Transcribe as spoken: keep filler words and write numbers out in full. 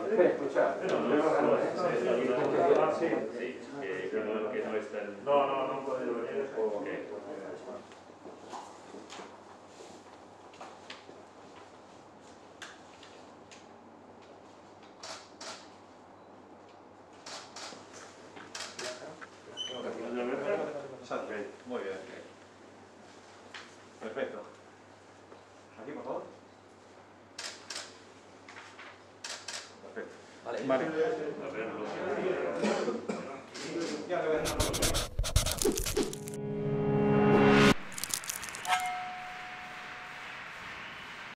escuchar. No, no, no, ah, sí, sí, que no, que no está en... No, no, no puede venir. Okay. Muy bien. Perfecto. Aquí, por favor. Perfecto. Vale. Vale. A ver, Ya le voy a dar una